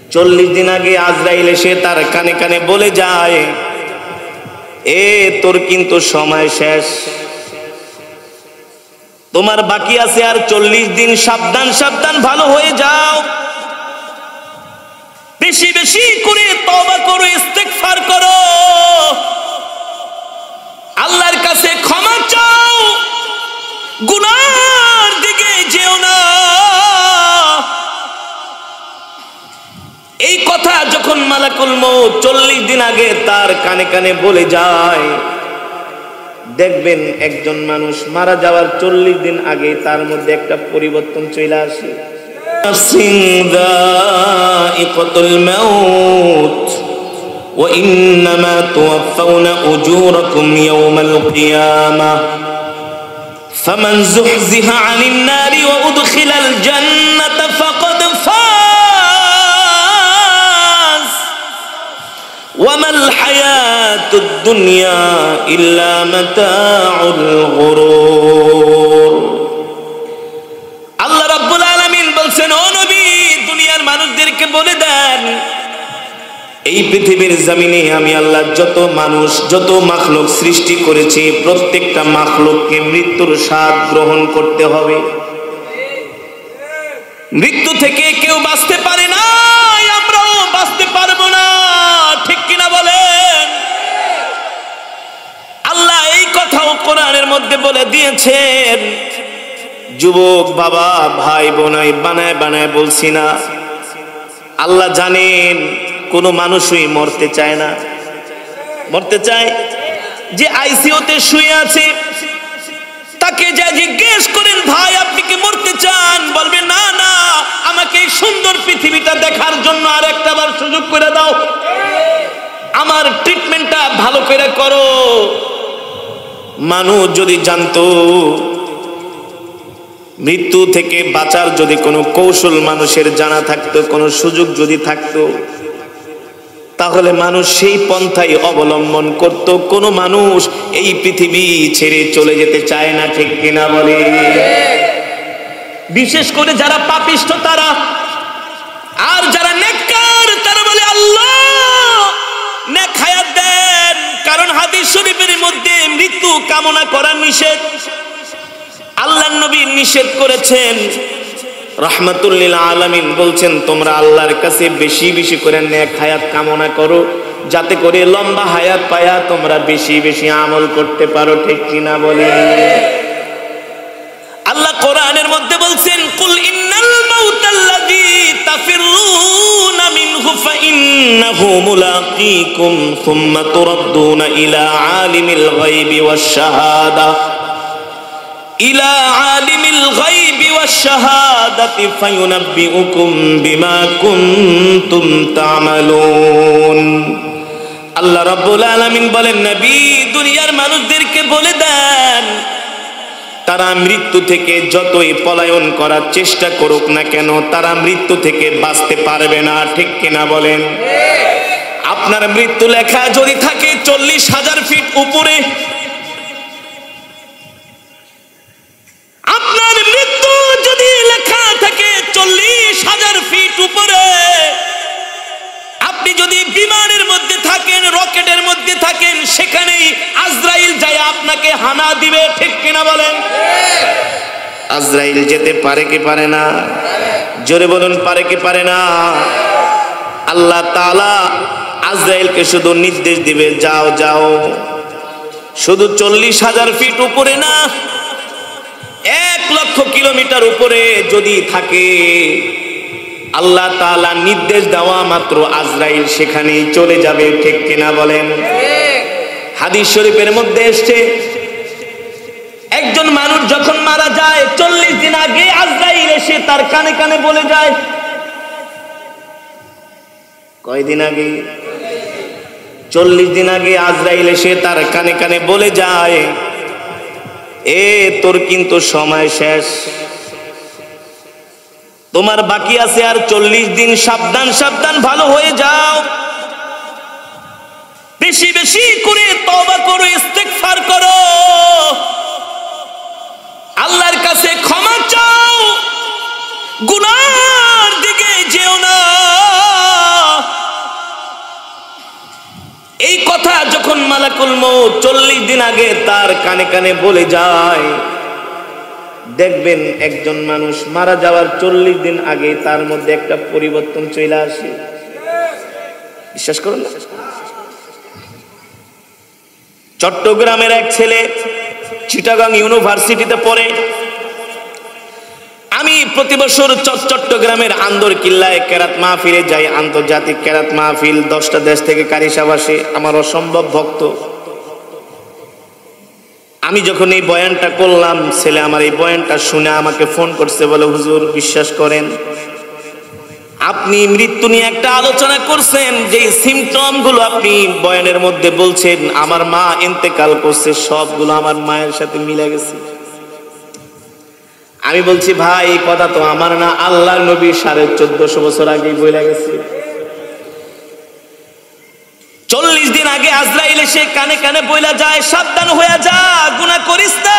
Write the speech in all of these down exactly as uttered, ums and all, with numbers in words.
চল্লিশ দিন আগে আজরাইল এসে তার কানে কানে বলে যায়, এ তোর কিন্তু সময় শেষ, তোমার বাকি আছে আর চল্লিশ দিন, সাবধান সাবধান ভালো হয়ে যাও, বেশি বেশি করে তওবা করো, ইস্তেগফার করো, আল্লাহর কাছে ক্ষমা চাও, গুনার দিকে যেও না। এই কথা যখন মালাকুল মউত চল্লিশ দিন আগে তার কানে কানে বলে যায়, দেখবেন একজন মানুষ মারা যাওয়ার চল্লিশ দিন আগে তার মধ্যে একটা পরিবর্তন চলে আসে। যায়িকাতুল মাউত ওয়া ইন্নামা তুওয়াফাউনা উজুরাকুম ইয়াওমাল কিয়ামাহ ফামান যুহযিহা আনিন নারি ওয়া উদখিলাল জান্নাতা ফাকাদ ফাজ ওয়া মাল হায়াতুদ দুনিয়া ইল্লা মাতাউল গুরুর। আল্লাহ রাব্বুল আলামিন বলছেন, ও নবী, দুনিয়ার মানুষদেরকে বলে দেন, এই পৃথিবীর জমিনে আমি আল্লাহ যত মানুষ যত মাখলুক সৃষ্টি করেছি, প্রত্যেকটা মাখলুককে মৃত্যুর স্বাদ গ্রহণ করতে হবে। মৃত্যু থেকে কেউ বাঁচতে পারে না, আমরাও বাঁচতে পারবো না, ঠিক কিনা বলেন? আল্লাহ এই কথাও কোরআনের মধ্যে বলে দিয়েছেন। যুবক বাবা ভাই বোনাই বানায় বানায় বলছি না, আল্লাহ জানেন কোন মানুষই মরতে চায় না। মরতে চায়? যে আইসিইউতে শুয়ে আছে তাকে যা জিজ্ঞেস করেন, ভাই আপনি কি মরতে চান? বলবে না না, আমাকে এই সুন্দর পৃথিবীটা দেখার জন্য আর একটা বার সুযোগ করে দাও, আমার ট্রিটমেন্টটা ভালো করে করো। মানুষ যদি জানতো মৃত্যু থেকে বাঁচার যদি কোনো কৌশল মানুষের জানা থাকতো, কোনো সুযোগ যদি থাকতো, তাহলে মানুষ সেই পন্থাই অবলম্বন করত। কোন মানুষ এই পৃথিবী ছেড়ে চলে যেতে চায় না, ঠিক কিনা বলে? বিশেষ করে যারা পাপিষ্ঠ তারা, আর যারা নেককার তারা বলে আল্লাহ নেক হায়াত দেন, কারণ হাদিস শরীফের মধ্যে মৃত্যু কামনা করা নিষেধ। আল্লাহর নবী নিষেধ করেছেন। রাহমাতুল লিল আলামিন বলছেন, তোমরা আল্লাহর কাছে বেশি বেশি করে নেক হায়াত কামনা করো, যাতে করে লম্বা হায়াত পায়া তোমরা বেশি বেশি আমল করতে পারো, ঠিক কিনা বলে? আল্লাহ কোরআনের মধ্যে বলছেন, কুল ইন্নাল মাউতাল্লাযী তাফিরুনা মিনহু ফাইন্নাহু মুলাকীকুম সুম্মা তুরাদ্দুনা ইলা আলিমিল গায়বি ওয়াশ শাহাদা ইলা আলিমিল গায়বি ওয়াশ শাহাদাতি ফায়ুনাব্বিউকুম বিমা কুনতুম তা'মালুন। আল্লাহ রাব্বুল আলামিন বলেন, নবী দুনিয়ার মানুষদেরকে বলে দেন, তারা মৃত্যু থেকে যতই পলায়ন করার চেষ্টা করুক না কেন, তারা মৃত্যু থেকে বাঁচতে পারবে না, ঠিক কিনা বলেন? আপনার মৃত্যু লেখা যদি থাকে চল্লিশ হাজার ফিট উপরে, আপনার মৃত্যু যদি লেখা থাকে চল্লিশ হাজার ফিট উপরে, আপনি যদি বিমানের মধ্যে থাকেন, রকেটের মধ্যে থাকেন, সেখানেই আজরাইল যায় আপনাকে হানা দিবে, ঠিক কিনা বলেন? আজরাইল যেতে পারে কি পারে না? জোরে বলুন, পারে কি পারে না? আল্লাহ তাআলা আজরাইলকে শুধু নির্দেশ দিবে, যাও যাও। শুধু চল্লিশ হাজার ফিট উপরে না, এক লক্ষ কিলোমিটার উপরে যদি থাকে, আল্লাহ তাআলা নির্দেশ দেওয়া মাত্র আজরাইল সেখানেই চলে যাবে, ঠিক কিনা বলেন? হাদিস শরীফের মধ্যে এসেছে, একজন মানুষ যখন মারা যায় চল্লিশ দিন আগে আজরাইল এসে তার কানে কানে বলে যায়। কয়দিন আগে? চল্লিশ দিন আগে আজরাইল এসে তার কানে কানে বলে যায়, এ তোর কিন্তু সময় শেষ, তোমার বাকি আছে আর চল্লিশ দিন, সাবধান সাবধান ভালো হয়ে যাও, বেশি বেশি করে তওবা করো, ইস্তেগফার করো, আল্লাহর কাছে ক্ষমা চাও, গুনার দিকে যেও না। কথা যখন মালাকুল মউত চল্লিশ দিন আগে তার কানে কানে বলে যায়, দেখবেন একজন মানুষ মারা যাওয়ার চল্লিশ দিন আগে তার মধ্যে একটা পরিবর্তন চলে আসে। বিশ্বাস করুন না? চট্টগ্রামের এক ছেলে চিটাগাং ইউনিভার্সিটিতে পড়ে। আমি প্রতি বছর চট্টগ্রামের আন্দর কিল্লায় কেরাত মাহফিলে যাই, আন্তর্জাতিক কেরাত মাহফিল, দশটা দেশ থেকে কারি সাহেব আসে, আমার অসম্ভব ভক্ত। আমি যখন এই বয়ানটা করলাম, ছেলে আমার এই বয়ানটা শুনে আমাকে ফোন করছে, বলে হুজুর বিশ্বাস করেন আপনি মৃত্যু নিয়ে একটা আলোচনা করছেন, যে সিমটম গুলো আপনি বয়ানের মধ্যে বলছেন আমার মা ইন্তেকাল করছে, সবগুলো আমার মায়ের সাথে মিলে গেছে। আমি বলছি ভাই এই কথা তো আমার না, আল্লাহর নবী সাড়ে চোদ্দশো বছর আগেই বলে গেছে। চল্লিশ দিন আগে আজরাইল এসে কানে কানে বইলা যায়, সাবধান হয়ে যা, গুনাহ করিস না।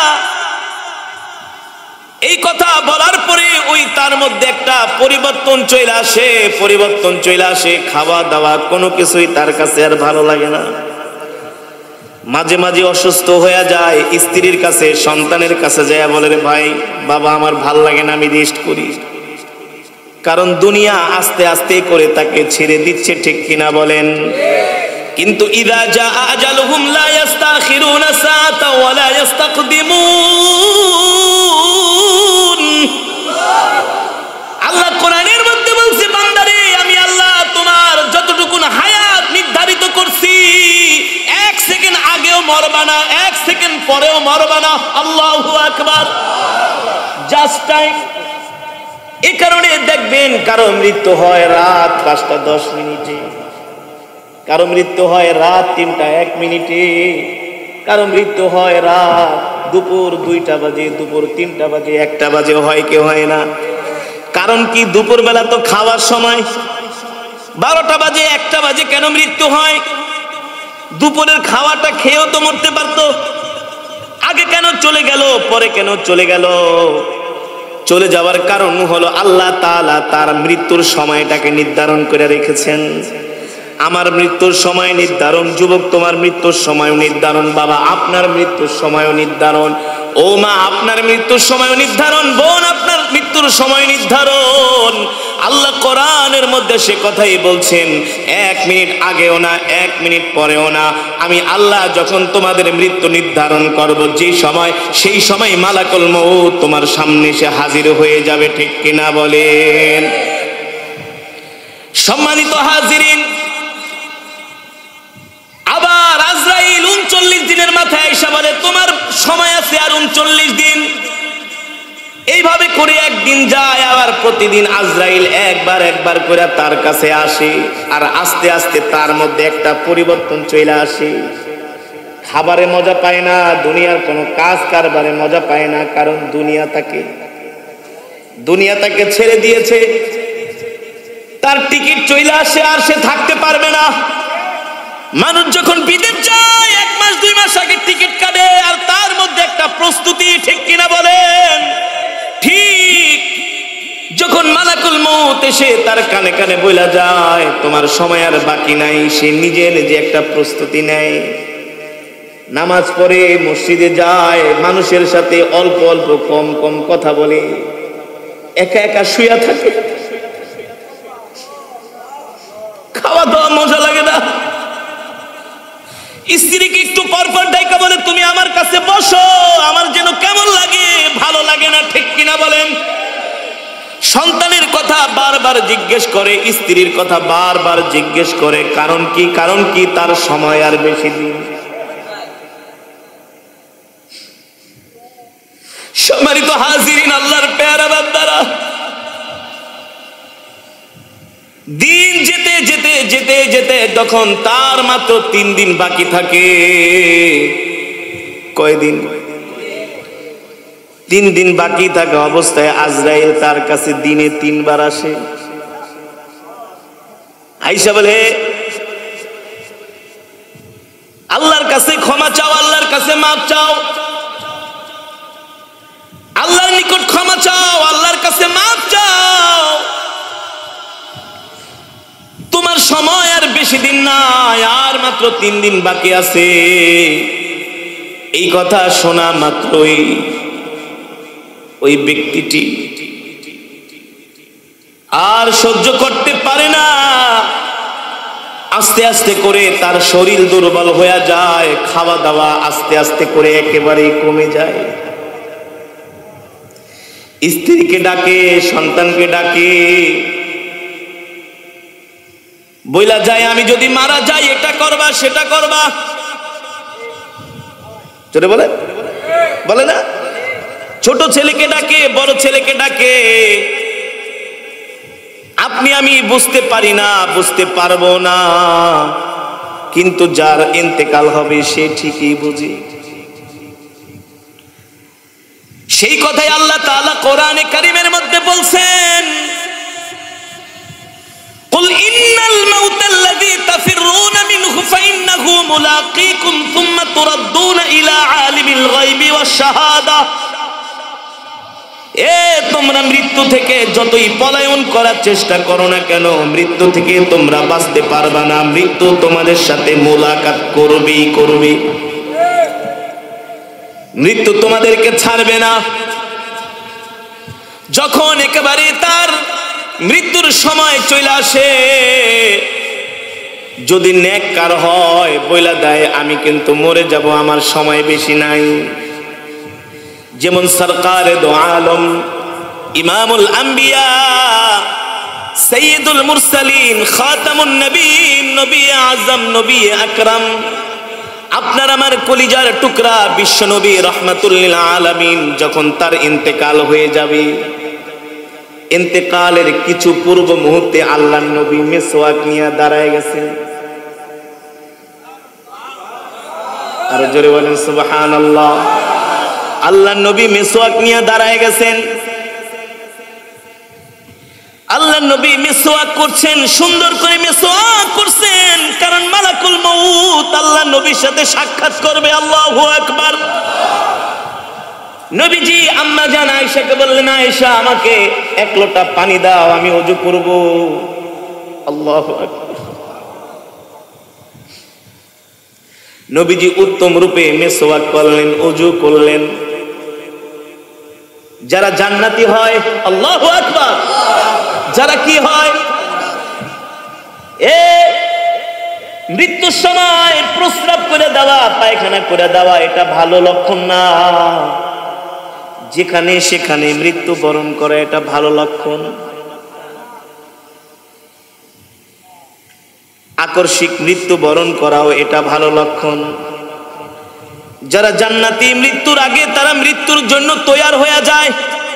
এই কথা বলার পরে ওই তার মধ্যে একটা পরিবর্তন চলে আসে, পরিবর্তন চলে আসে, খাওয়া দাওয়া কোনো কিছুই তার কাছে আর ভালো লাগে না। মাঝে মাঝে অসুস্থ হয়ে যায়, স্ত্রীর কাছে সন্তানের কাছে যায় বলে, রে ভাই বাবা আমার ভাল লাগে না, আমি রেস্ট করি। কারণ দুনিয়া আস্তে আস্তে করে তাকে ছেড়ে দিচ্ছে, ঠিক কিনা বলেন? কিন্তু ইযা জা আজালুহুম লা ইস্তাখিরুনা সাআতা ওয়া লা ইস্তাকদিমুন। আল্লাহ কোরআনের মধ্যে বলছে, বান্দারে আমি আল্লাহ তোমার যতটুকু হায়াত নির্ধারিত করছি, এক সেকেন্ড আগেও মরবা না, এক সেকেন্ড পরেও মরবা না। আল্লাহু আকবার, জাস্ট টাইম। এই কারণে দেখবেন কারো মৃত্যু হয় রাত পাঁচটা দশ মিনিটে, কারো মৃত্যু হয় রাত তিনটা এক মিনিটে, কারো মৃত্যু হয় রাত দুপুর দুইটা বাজে, দুপুর তিনটা বাজে, একটা বাজে, হয় কেউ হয় না। কারণ কি? দুপুর বেলা তো খাওয়ার সময়, বারোটা বাজে একটা বাজে কেন মৃত্যু হয়? দুপুরের খাওয়াটা খেয়েও তো মরতে পারতো, আগে কেন চলে গেল, পরে কেন চলে গেল? চলে যাওয়ার কারণ হলো আল্লাহ তাআলা তার মৃত্যুর সময়টাকে নির্ধারণ করে রেখেছেন। আমার মৃত্যুর সময় নির্ধারণ, যুবক তোমার মৃত্যুর সময় নির্ধারণ, বাবা আপনার মৃত্যুর সময় নির্ধারণ, ও মা আপনার মৃত্যুর সময় নির্ধারণ, বোন আপনার মৃত্যুর সময় নির্ধারণ। আল্লাহ কোরআনের মধ্যে সে কথাই বলছেন, এক মিনিট আগেও না, এক মিনিট পরেও না, আমি আল্লাহ যখন তোমাদের মৃত্যু নির্ধারণ করব, যে সময়, সেই সময় মালাকুল মউত তোমার সামনে এসে হাজির হয়ে যাবে, ঠিক কিনা বলেন? সম্মানিত হাজিরিন, আবার আজরাইল উনচল্লিশ দিনের মাথায় এসে বলে তোমার সময় আছে আর উনচল্লিশ দিন। এইভাবে করে একদিন যায়, আবার প্রতিদিন আজরাইল একবার একবার করে তার কাছে আসে, আর আস্তে আস্তে তার মধ্যে একটা পরিবর্তন চলে আসে। খাবারে মজা পায় না, দুনিয়ার কোনো কাজ কারবারে মজা পায় না, কারণ দুনিয়া তাকে দুনিয়া তাকে ছেড়ে দিয়েছে। তার টিকিট চলে আসে, আর সে থাকতে পারবে না। মানুষ যখন বিদেশ যায় এক মাস দুই মাস আগে টিকিট কাটে, আর তার মধ্যে একটা প্রস্তুতি, ঠিক কিনা বলেন? ঠিক যখন মালাকুল মউত এসে তার কানে কানে বইলা যায় তোমার সময় আর বাকি নাই, সে নিজে নিজে একটা প্রস্তুতি নেয়। নামাজ পড়ে, মসজিদে যায়, মানুষের সাথে অল্প অল্প কম কম কথা বলে, একা একা শুয়ে থাকে। খাওয়া দাওয়া মজা লাগে না। স্ত্রীকে একটু পরপর ডাইকা বলে তুমি আমার কাছে বসো, আমার যেন কেমন লাগে, ভালো লাগে না, ঠিক কিনা বলেন? সন্তানের কথা বারবার জিজ্ঞেস করে, স্ত্রীর কথা বারবার জিজ্ঞেস করে, কারণ কি? কারণ কি? তার সময় আর বেশি দিন। সম্মানিত হাজিরিন, আল্লাহর পেয়ারা বান্দারা, দিন যেতে যেতে যেতে যেতে তখন তার মাত্র তিন দিন বাকি থাকে। কয়দিন? তিন দিন বাকি থাকা অবস্থায় আজরাইল তার কাছে দিনে তিনবার আসে। আইসা বলে আল্লাহর কাছে ক্ষমা চাও, আল্লাহর কাছে মাফ চাও, আল্লাহর নিকট ক্ষমা চাও, আল্লাহর কাছে মাফ চাও, তোমার সময় আর বেশি দিন নাই, আর মাত্র তিন দিন বাকি আছে। এই কথা শোনা মাত্রই ওই ব্যক্তিটি আর সহ্য করতে পারে না, আস্তে আস্তে করে তার শরীর দুর্বল হয়ে যায়, খাওয়া দাওয়া আস্তে আস্তে করে একেবারে কমে যায়। স্ত্রীকে ডাকে, সন্তানকে ডাকে, বইলা যায় আমি যদি মারা যাই এটা করবা সেটা করবা। চলে বলে বলে না, ছোট ছেলেকে ডাকে, বড় ছেলেকে ডাকে, আপনি আমি বুঝতে পারি না, বুঝতে পারবো না, কিন্তু যার ইন্তেকাল হবে সে ঠিকই বুঝে। সেই কথাই আল্লাহ তাআলা কোরআনে কারীমের মধ্যে বলছেন, কুল ইন্নাল মাউতাল্লাযী তাফিররুনা মিনহু ফাইন্নাহু মুলাকীকুম সুম্মা তুরাদ্দুনা ইলা আলিমিল গায়বি ওয়াশ শাহাদা। এ তোমরা মৃত্যু থেকে যতই পলায়ন করার চেষ্টা করো না কেন, মৃত্যু থেকে তোমরা বাঁচতে পারবা না। মৃত্যু তোমাদের সাথে মোলাকাত করবেই করবে, মৃত্যু তোমাদেরকে ছাড়বে না। যখন একেবারে তার মৃত্যুর সময় চলে আসে, যদি নেককার হয় বইলা দেয় আমি কিন্তু মরে যাব, আমার সময় বেশি নাই। যেমন সরকারে দো আলম ইমামুল আম্বিয়া সাইয়্যিদুল মুরসালিন খাতামুন নবীন নবী আযম নবী আকরাম, আপনার আমার কলিজার টুকরা বিশ্ব নবী রাহমাতুল লিল আলামিন যখন তার ইন্তেকাল হয়ে যাবে, ইন্তেকালের কিছু পূর্ব মুহূর্তে আল্লাহর নবী মিসওয়াক নিয়ে দাঁড়ায় গেছেন। আর জোরে বলেন সুবহানাল্লাহ। আল্লাহর নবী মিসওয়াক নিয়ে দাঁড়ায় গেছেন। আল্লাহর নবী মিসওয়াক করছেন, সুন্দর করে মিসওয়াক করছেন, কারণ মালাকুল মউত আল্লাহর নবীর সাথে সাক্ষাৎ করবে। আল্লাহু আকবার। নবীজি আম্মা জান আয়েশাকে বললেন, আয়েশা আমাকে এক লোটা পানি দাও, আমি ওযু করব। আল্লাহু আকবার। নবীজি উত্তম রূপে মিসওয়াক করলেন, ওযু করলেন। যারা জান্নাতি হয়, আল্লাহু আকবার, যারা কি হয়, এ মৃত্যুর সময় প্রস্রাব করে দেওয়া, পায়খানা করে দেওয়া, এটা ভালো লক্ষণ না। যেখানে সেখানে মৃত্যু বরণ করে, এটা ভালো লক্ষণ। আকস্মিক মৃত্যু বরণ করাও এটা ভালো লক্ষণ। যারা জান্নাতি মৃত্যুর আগে তারা মৃত্যুর জন্য তৈয়ার হয়ে যায়।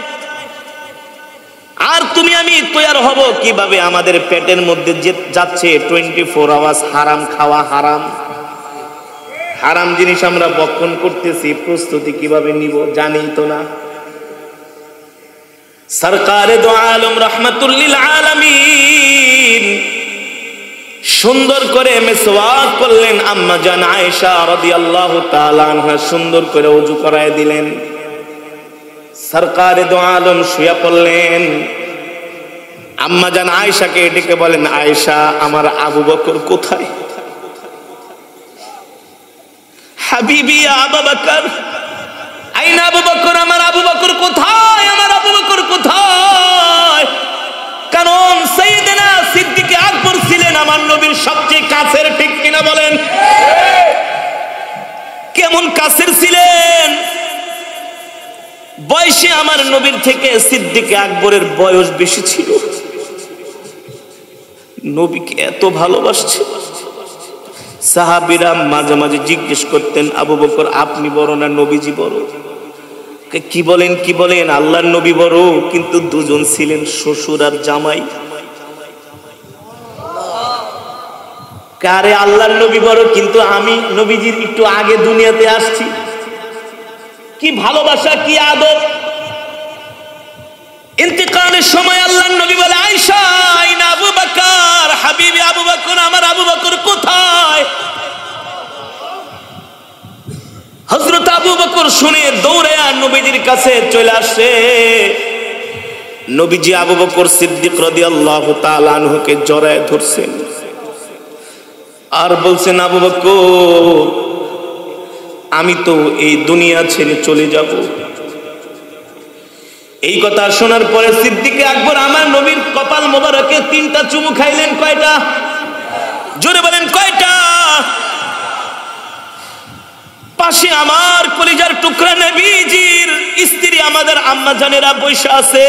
আর তুমি আমি তৈয়ার হব কিভাবে? আমাদের পেটের মধ্যে যে যাচ্ছে টোয়েন্টি ফোর আওয়ার্স হারাম খাওয়া, হারাম হারাম জিনিস আমরা ভক্ষণ করতেছি, প্রস্তুতি কিভাবে নিব জানি তো না। সরকারে দো আলম রাহমাতুল লিল আলামিন সুন্দর করে মিসওয়াক করলেন। আম্মা জান আয়েশা রাদিয়াল্লাহু তাআলা আনহা সুন্দর করে ওযু করায় দিলেন। সরকারে দো আলম শুয়ে পড়লেন। আম্মা জান আয়েশাকে ডেকে বলেন, আয়েশা আমার আবু বকর কোথায়? হাবিবি আবু বকর, আইনা আবু বকর, আমার আবু বকর কোথায়? আমার আবু বকর কোথায়? কারণ সাইয়েদনা সিদ্দিক আকবর ছিলেন আমার নবীর সবচেয়ে কাছের, ঠিক কিনা বলেন? কেমন কাছের ছিলেন? বয়সে আমার নবীর থেকে সিদ্দিক আকবরের বয়স বেশি ছিল। নবীকে এত ভালোবাসছে। সাহাবীরা মাঝে মাঝে জিজ্ঞেস করতেন, আবু বকর আপনি বড় না নবীজি বড়? কি বলেন কি বলেন, আল্লাহর নবী বড়, কিন্তু দুজন ছিলেন শ্বশুর আর জামাই। কারে আল্লাহর নবী বড়, কিন্তু আমি নবীজির একটু আগে দুনিয়াতে আসছি। কি ভালোবাসা, কি আদব। ইন্তেকালের সময় আল্লাহর নবী বলে, আয়েশা আইনা আবু বকর, হাবিবি আবু বকর, আমার আবু বকর কোথায়? হযরত আবু বকর শুনে দৌড়ায়া নবীজির কাছে চলে আসে। নবীজি আবু বকর সিদ্দিক রাদিয়াল্লাহু তাআলা আনহুকে জড়ায় ধরছেন। আর বলছেন আবু বকর আমি তো এই দুনিয়া ছেড়ে চলে যাব। এই কথা শোনার পরে সিদ্দিক আকবর আমার নবীর কপাল মোবারকে তিনটা চুমু খাইলেন। কয়টা? জোরে বলেন কয়টা? পাশে আমার কলিজার টুকরা নবীজির স্ত্রী আমাদের আম্মা জানেরা বৈশা আছে।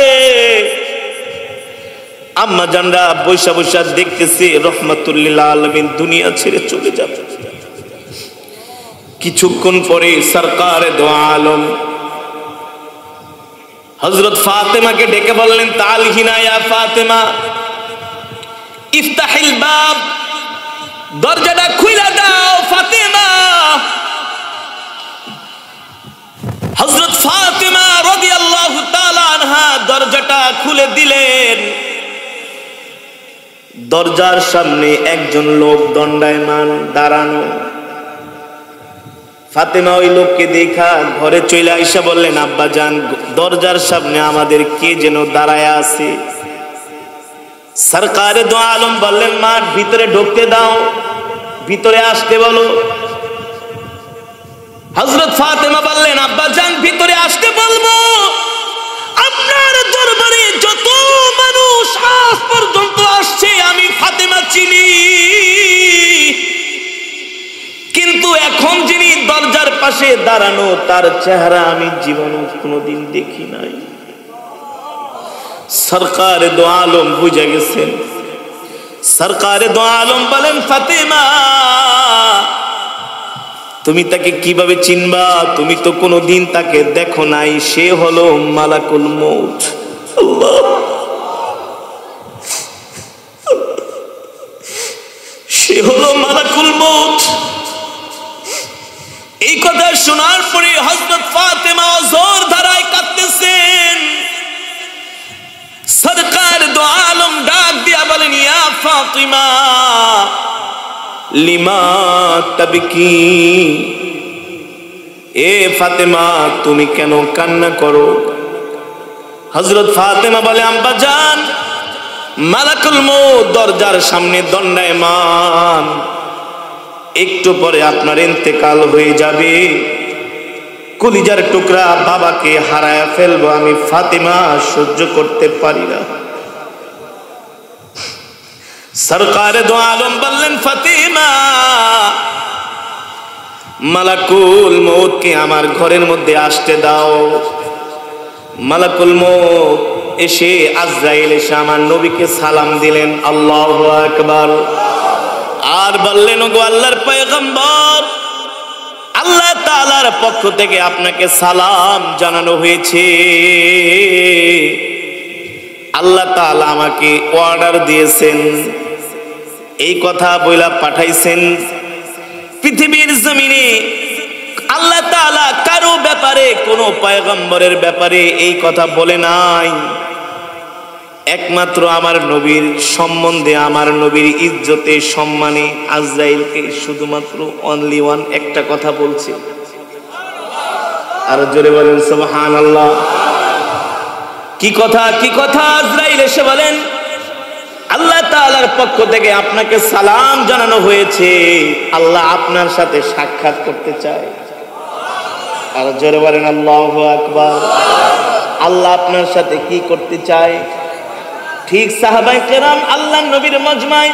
আম্মা জানরা বৈশা বৈশা দেখতেছে রহমাতুল্লিল আলামিন দুনিয়া ছেড়ে চলে যাবে। কিছুক্ষণ পরে সরকারে দো আলম হযরত ফাতেমাকে ডেকে বললেন তালহিনা ইয়া ফাতেমা ইফতাহিল বাব, দরজাটা খুলে দাও ফাতেমা। হযরত ফাতেমা রাদিয়াল্লাহু তাআলা আনহা দরজাটা খুলে দিলেন। দরজার সামনে একজন লোক দণ্ডায়মান দাঁড়ানো। ফাতেমা ওই লোককে দেখা ঘরে চলে আইসা বললেন আব্বা জান দরজার সামনে আমাদের কে যেন দাঁড়ায় আছে। সরকারে দো আলম বললেন মা ভিতরে ঢুকতে দাও, ভিতরে আসতে বলো। হযরত ফাতেমা বললেন আব্বা জান ভিতরে আসতে বলবো? আপনার দরবারে যত মানুষ আজ পর্যন্ত আসছে আমি ফাতেমা চিনি, কিন্তু এখন যিনি দরজার পাশে দাঁড়ানো তার চেহারা আমি জীবনে কোনোদিন দেখি নাই। সরকারে দো আলম বুঝে গেছেন। সরকারে দো আলম বলেন ফাতেমা তুমি তাকে কিভাবে চিনবা? তুমি তো কোনোদিন তাকে দেখো নাই। সে হলো মালাকুল মউত। আল্লাহ, সে হলো মালাকুল মউত। এই কথা শোনার পরে হযরত ফাতেমা জোর ধারায় কাঁদতেছেন। সরকার দো আলম ডাক দিয়া বলেন ইয়া ফাতিমা লিমা তাবকি, এ ফাতেমা তুমি কেন কান্না করো? হযরত ফাতেমা বলে আম্মা জান মালাকুল মউত দরজার সামনে দণ্ডায়মান, একটু পরে আপনার ইন্তেকাল হয়ে যাবে। কলিজার টুকরা বাবাকে হারায় ফেলবো আমি ফাতেমা সহ্য করতে পারি না। সরকারে দো আলম বললেন ফাতেমা মালাকুল মউতকে আমার ঘরের মধ্যে আসতে দাও। মালাকুল মউত এসে আজরাইল এসে আমার নবীকে সালাম দিলেন। আল্লাহু আকবার। আর বললেন ওগো আল্লাহর পয়গম্বর আল্লাহ তাআলার পক্ষ থেকে আপনাকে সালাম জানানো হয়েছে। আল্লাহ তাআলা আমাকে অর্ডার দিয়েছেন, এই কথা বইলা পাঠাইছেন। পৃথিবীর জমিনে আল্লাহ তাআলা কারো ব্যাপারে কোনো পয়গম্বরের ব্যাপারে এই কথা বলে নাই। একমাত্র আমার নবীর সম্বন্ধে আমার নবীর ইজ্জতে সম্মানে আজরাইলকে শুধুমাত্র অনলি ওয়ান একটা কথা বলছে। আর জোরে বলেন সুবহানাল্লাহ। কি কথা? কি কথা? আজরাইল এসে বলেন আল্লাহ তাআলার পক্ষ থেকে আপনাকে সালাম জানানো হয়েছে, আল্লাহ আপনার সাথে সাক্ষাৎ করতে চায়। আর জোরে বলেন আল্লাহু আকবার। আল্লাহ আপনার সাথে কি করতে চায়? ঠিক সাহাবায়ে কেরাম আল্লাহর নবীর মজমায়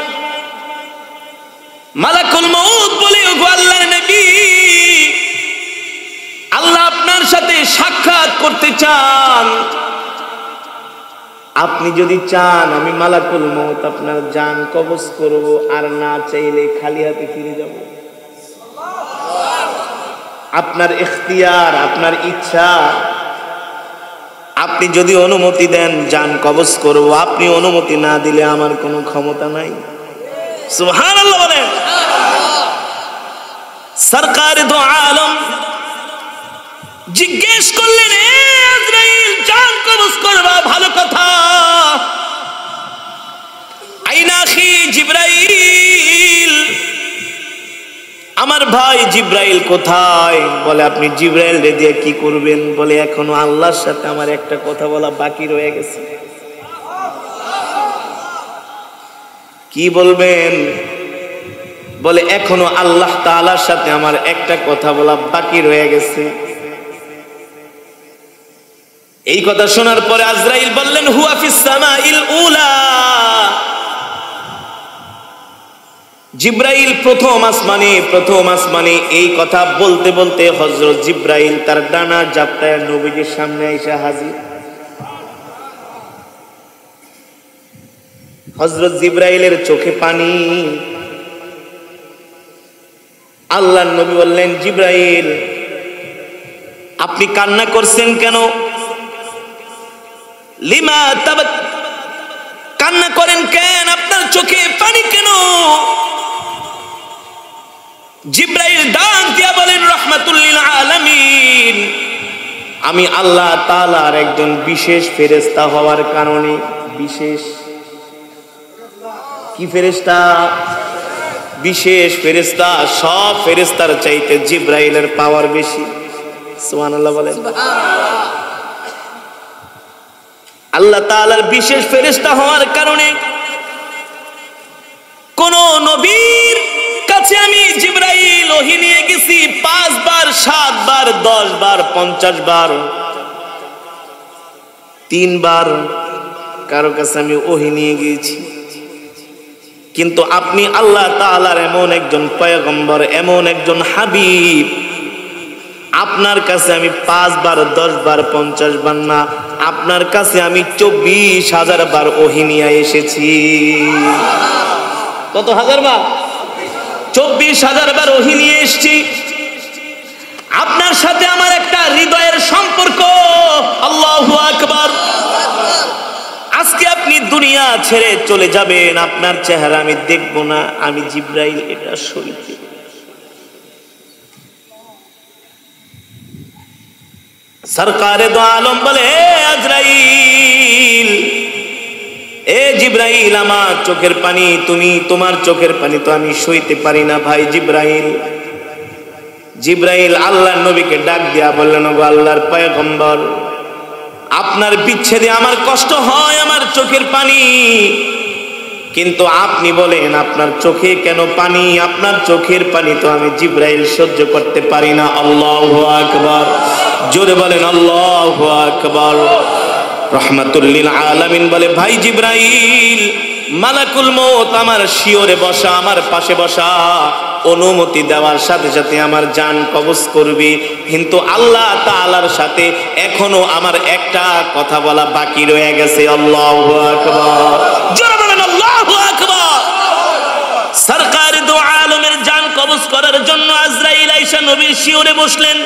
মালাকুল মউত বলে ওগো আল্লাহর নবী আল্লাহ আপনার সাথে সাক্ষাৎ করতে চান। আপনি যদি চান আমি মালাকুল মউত আপনার জান কবজ করব, আর না চাইলে খালি হাতে ফিরে যাব। আপনার ইখতিয়ার, আপনার ইচ্ছা। আপনি যদি অনুমতি দেন জান কবজ করব, আপনি অনুমতি না দিলে আমার কোনো ক্ষমতা নাই। সুবহানাল্লাহ বলেন। সরকার দো আলম জিজ্ঞেস করলেন এ আজরাইল জান কবজ করবা ভালো কথা, আইনা আখি জিবরাইল আমার ভাই জিব্রাইল কোথায়? বলে আপনি জিব্রাইল রে দিয়ে কি করবেন? বলে এখনো আল্লাহর সাথে আমার একটা কথা বলা বাকি রয়ে গেছে। কি বলবেন? বলে এখনো আল্লাহ তাআলার সাথে আমার একটা কথা বলা বাকি রয়ে গেছে। এই কথা শোনার পরে আজরাইল বললেন হুয়া ফিস সামাইল উলা। জিব্রাইল প্রথম আসমানে প্রথম আসমানে এই কথা বলতে বলতে হযরত জিব্রাইল তার ডানা জাপটায় নবীজির সামনে এসে হাজির। হযরত জিব্রাইলের চোখে পানি। আল্লাহর নবী বললেন জিব্রাইল আপনি কান্না করছেন কেন? লিমা তাবাক, কান্না করেন কেন? আপনার চোখে পানি কেন? জিব্রাইল ডাক দিয়া বলেন রাহমাতুল লিল আলামিন, আমি আল্লাহ তাআলার একজন বিশেষ ফেরেশতা হওয়ার কারণে। বিশেষ কি ফেরেশতা? বিশেষ ফেরেশতা। সব ফেরেশতার চাইতে জিব্রাইলের পাওয়ার বেশি। সুবহানাল্লাহ বলেন। আল্লাহ তাআলার বিশেষ ফেরেশতা হওয়ার কারণে কোন নবীর কাছে আমি জিব্রাইল ওহী নিয়ে গেছি পাঁচ বার, সাত বার, দশ বার, পঞ্চাশ বার, তিন বার কারো কাছে আমি ওহী নিয়ে গিয়েছি। কিন্তু আপনি আল্লাহ তাআলার এমন একজন পয়গম্বর, এমন একজন হাবিব, আপনার কাছে আমি পাঁচ বার, দশ বার, পঞ্চাশ বার না, আপনার কাছে আমি চব্বিশ হাজার বার ওহী নিয়ে এসেছি। কত হাজার বার? চব্বিশ হাজার বার ওহী নিয়ে এসেছি। আপনার সাথে আমার একটা হৃদয়ের সম্পর্ক। আল্লাহু আকবার। আজকে আপনি দুনিয়া ছেড়ে চলে যাবেন, আপনার চেহারা আমি দেখব না, আমি জিব্রাইল এটা সইতে। সরকারে দো আলম বলে হে আজরাইল, এ জিব্রাইল আমার চোখের পানি, তুমি তোমার চোখের পানি তো আমি সইতে পারি না ভাই জিব্রাইল। জিব্রাইল আল্লাহর নবীকে ডাক দিয়া বললেন গো আল্লাহর পয়গম্বর, আপনার বিচ্ছেদে আমার কষ্ট হয়, আমার চোখের পানি, কিন্তু আপনি বলেন আপনার চোখে কেন পানি? আপনার চোখের পানি তো আমি জিব্রাইল সহ্য করতে পারি না। আল্লাহু আকবার। জোরে বলেন আল্লাহু আকবার। রাহমাতুল লিল আলামিন বলে ভাই জিব্রাইল, মালাকুল মউত আমার শিয়রে বসা, আমার পাশে বসা, অনুমতি দেওয়ার সাথে সাথে আমার জান কবজ করবে, কিন্তু আল্লাহ তাআলার সাথে এখনো আমার একটা কথা বলা বাকি রয়ে গেছে। আল্লাহু আকবার। জোরে বলেন আল্লাহু আকবার। সরকারে দো আলমের জান কবজ করার জন্য আজরাইল আয়েশা নবীর শিয়রে বসলেন।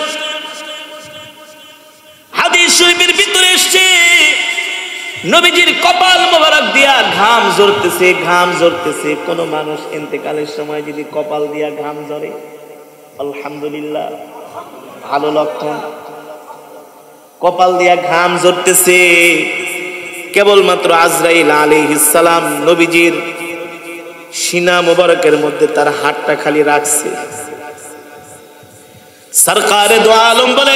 হাদিস শরীফের ভিতরে এসেছে নবীজির কপাল মোবারক দিয়া ঘাম ঝরতেছে, ঘাম ঝরতেছে। কোন মানুষ ইন্তেকালের সময় যদি কপাল দিয়া ঘাম ঝরে, আলহামদুলিল্লাহ, ভালো লক্ষণ। কপাল দিয়া ঘাম ঝরতেছে। কেবলমাত্র আজরাইল আলাইহিস সালাম নবীজির সিনা মোবারকের মধ্যে তার হাতটা খালি রাখছে। সরকারে দো আলম বলে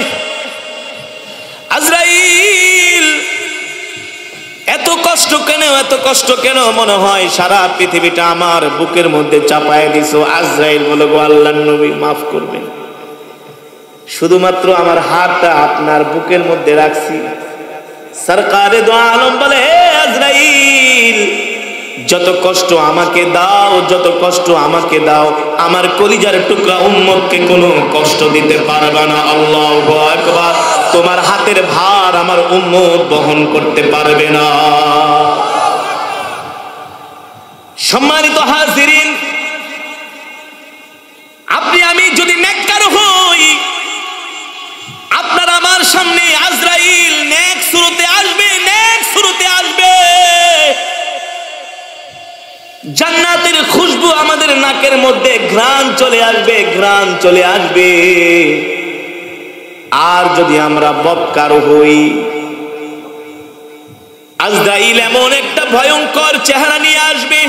আজরাইল এত কষ্ট কেন, এত কষ্ট কেন? মনে হয় সারা পৃথিবীটা আমার বুকের মধ্যে চাপায় দিছো। আজরাইল বলে গো আল্লাহর নবী মাফ করবেন, শুধুমাত্র আমার হাতটা আপনার বুকের মধ্যে রাখছি। সরকারে দো আলম বলে হে আজরাইল, যত কষ্ট আমাকে দাও, যত কষ্ট আমাকে দাও, আমার কলিজার টুকরা উম্মতকে কোনো কষ্ট দিতে পারবে না। আল্লাহু আকবার। তোমার হাতের ভার আমার উম্মত বহন করতে পারবে না। সম্মানিত হাজিরিন, আপনি আমি যদি নেককার হই, আপনার আমার সামনে আজরাইল নেক সুরতে আসবে, নেক সুরতে আসবে। জান্নাতের খুশবু আমাদের নাকের মধ্যে, ঘ্রাণ চলে আসবে, ঘ্রাণ চলে আসবে। আর যদি আমরা বদকার হই, আজরাইল এমন একটা ভয়ঙ্কর চেহারা নিয়ে আসবে,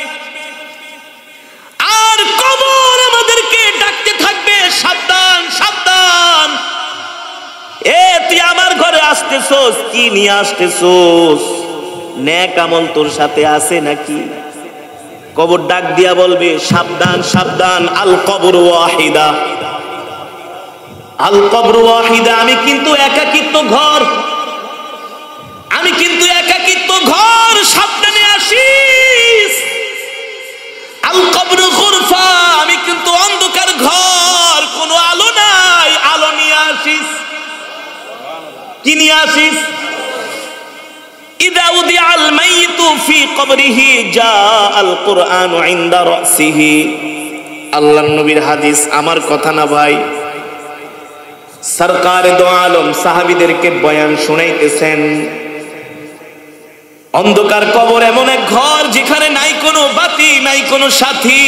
আর কবর আমাদেরকে ডাকতে থাকবে, সাবধান সাবধান, এ তুই আমার ঘরে আসতেছস, কি নিয়ে আসতেছস? নেক আমল তোর সাথে আছে নাকি? কবর ডাক দিয়া বলবে, সাবধান সাবধান, আল কবর ওয়াহিদা, আল কবর ওয়াহিদা, আমি কিন্তু একাকিত্ব ঘর, আমি কিন্তু একাকিত্ব ঘর, সাবধানে আসিস। আল কবর গুরফা, আমি কিন্তু অন্ধকার ঘর, কোনো আলো নাই, আলো নিয়ে আসিস। কি নিয়ে আসিস? ইদা উদিআল মাইয়িতু ফি কবরিহি জাআল কুরআনু ইনদা রাসিহি। আল্লাহর নবীর হাদিস, আমার কথা না ভাই। সরকারে দো আলম সাহাবীদেরকে বয়ান শুনাইতেছেন। অন্ধকার কবর এমন এক ঘর যেখানে নাই কোনো বাতি, নাই কোনো সাথী।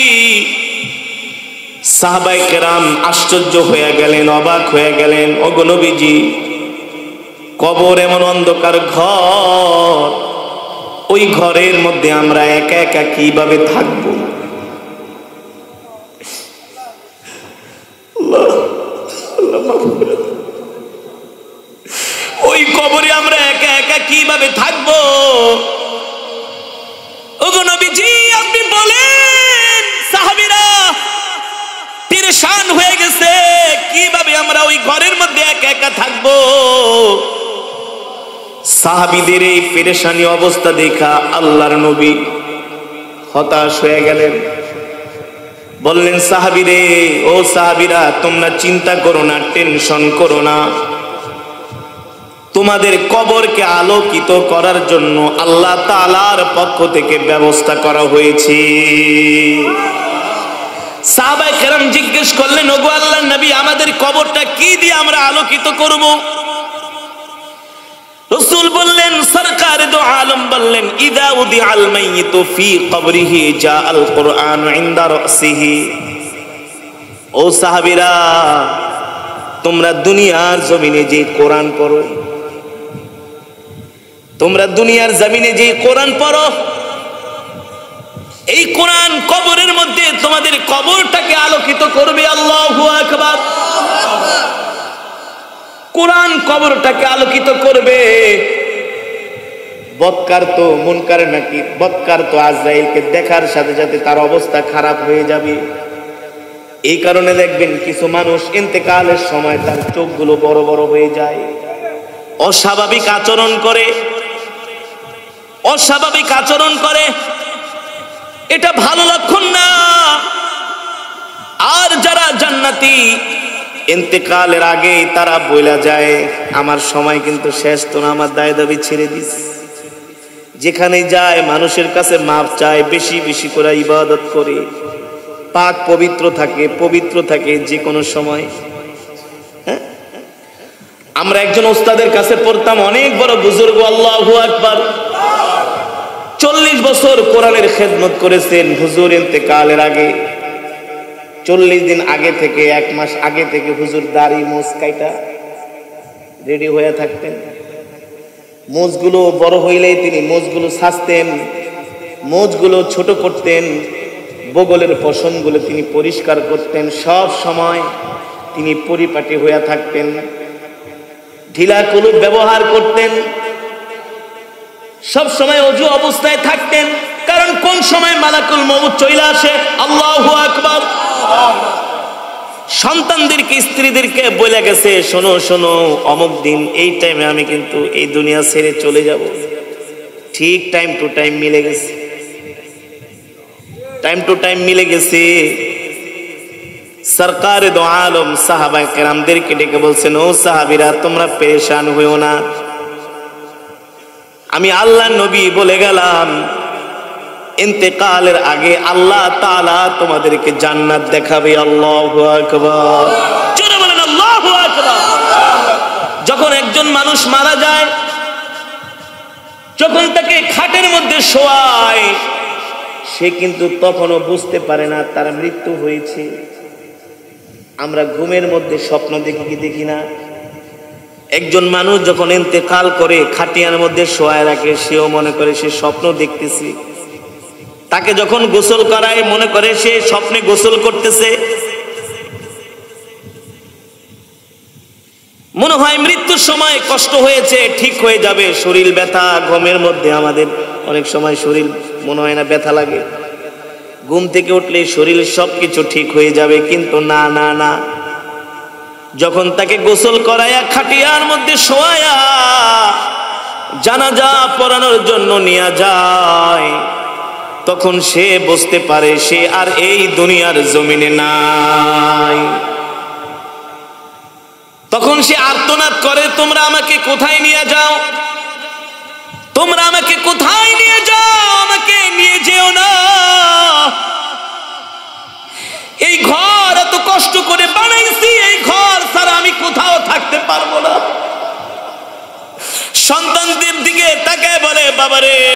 সাহাবায়ে কেরাম আশ্চর্য হয়ে গেলেন, অবাক হয়ে গেলেন, ওগো নবীজি, কবর এমন অন্ধকার ঘর, ওই ঘরের মধ্যে আমরা একা একা কিভাবে থাকবো? ওই কবরে আমরা একা একা কিভাবে থাকবো? ওগো নবীজি, আপনি বলেন। সাহাবীরা পেরেশান হয়ে গেছে, কিভাবে আমরা ওই ঘরের মধ্যে একা একা থাকবো? সাহাবীদের এই পেরেশানি অবস্থা দেখা আল্লাহর নবী হতাশ হয়ে গেলেন। বললেন, সাহাবীরে, ও সাহাবীরা, তোমরা চিন্তা করো না, টেনশন করো না, তোমাদের কবরকে আলোকিত করার জন্য আল্লাহ তাআলার পক্ষ থেকে ব্যবস্থা করা হয়েছে। সাহাবায়ে কেরাম জিজ্ঞেস করলেন, ওগো আল্লাহর নবী, আমাদের কবরটা কি দিয়ে আমরা আলোকিত করব? রাসূল বললেন, সরকারে দো আলম বললেন, ইদা উদিআল মাইয়িতু ফি কবরিহি জাআল কুরআনু ইনদা রাসিহি। ও সাহাবীরা, তোমরা দুনিয়ার জমিনে যে কোরআন পড়ো, তোমরা দুনিয়ার জমিনে যে কোরআন পড়ো, এই কোরআন কবরের মধ্যে তোমাদের কবরটাকে আলোকিত করবে। আল্লাহু আকবার। কোরআন কবরটাকে আলোকিত করবে। বদকার তো মুনকার নাকি, বদকার তো আজরাইলকে দেখার সাথে সাথে তার অবস্থা খারাপ হয়ে যাবে। এই কারণে দেখবেন কিছু মানুষ ইন্তেকালের সময় তার চোখগুলো বড় বড় হয়ে যায়, অস্বাভাবিক আচরণ করে, অস্বাভাবিক আচরণ করে। এটা ভালো লক্ষণ না। আর যারা জান্নাতি, ইন্তেকালের আগে তারা বইলা যায়, আমার সময় কিন্তু শেষ, তো না, আমার দায় দাবি ছেড়ে দিস। যেখানে যায় মানুষের কাছে মাপ চায়, বেশি বেশি করে ইবাদত করে, পাক পবিত্র থাকে, পবিত্র থাকে যে কোনো সময়। হ্যাঁ, আমরা একজন ওস্তাদের কাছে পড়তাম, অনেক বড় বুজুর্গ, আল্লাহু আকবার, চল্লিশ বছর কোরআনের খেদমত করেছেন। হুজুর ইন্তেকালের আগে চল্লিশ দিন আগে থেকে, এক মাস আগে থেকে হুজুর দাড়ি মোজ কাইটা রেডি হয়ে থাকতেন। মোজগুলো বড় হইলেই তিনি মোজগুলো ছাঁচতেন, মোজগুলো ছোট করতেন, বগলের পশমগুলো তিনি পরিষ্কার করতেন। সব সময় তিনি পরিপাটি হয়ে থাকতেন, ঢিলা কলুপ ব্যবহার করতেন, সব সময় অজু অবস্থায় থাকতেন। কারণ কোন সময় মালাকুল মউত চলে আসে। আল্লাহু আকবার। সন্তানদেরকে, স্ত্রীদেরকে বলে গেছে, শোনো শোনো, অমুক দিন এই টাইমে আমি কিন্তু এই দুনিয়া ছেড়ে চলে যাব। ঠিক টাইম টু টাইম মিলে গেছে, টাইম টু টাইম মিলে গেছে। সরকারে দো আলম সাহাবায়ে কেরামদেরকে ডেকে বলছেন, ও সাহাবীরা, তোমরা পেরেশান হইও না, আমি আল্লাহর নবী বলে গেলাম, ইন্তেকালের আগে আল্লাহ তাআলা তোমাদেরকে জান্নাত দেখাবে। আল্লাহু আকবার। জোরে বলেন আল্লাহু আকবার। যখন একজন মানুষ মারা যায়, যখন তাকে খাটের মধ্যে শোয়ায়, সে কিন্তু তখনও বুঝতে পারে না তার মৃত্যু হয়েছে। আমরা ঘুমের মধ্যে স্বপ্ন দেখি কি দেখি না? একজন মানুষ যখন ইন্তেকাল করে খাটিয়ার মধ্যে শোয়ায় রাখে, সেও মনে করে সে স্বপ্ন দেখতেছে। তাকে যখন গোসল করায়, মনে করে সে স্বপ্নে গোসল করতেছে। মনে হয় মৃত্যুর সময় কষ্ট হয়েছে, ঠিক হয়ে যাবে, শরীর ব্যথা, ঘুমের মধ্যে আমাদের অনেক সময় শরীর মনে হয় না ব্যথা লাগে, ঘুম থেকে উঠলে শরীর সবকিছু ঠিক হয়ে যাবে, কিন্তু না না না, যখন তাকে গোসল করায়া খাটিয়ার মধ্যে শোয়ায়া জানাজা পড়ানোর জন্য নিয়ে যায়, তখন সে বুঝতে পারে সে আর এই দুনিয়ার জমিনে নাই। তখন সে আর্তনাদ করে, তোমরা আমাকে কোথায় নিয়ে যাও, তোমরা আমাকে কোথায় নিয়ে যাও, আমাকে নিয়ে যেও না, এই ঘর এত কষ্ট করে বানাইছি, এই ঘর ছাড়া আমি কোথাও থাকতে পারবো না। সন্তানদের দিকে তাকায় বলে, বাবারে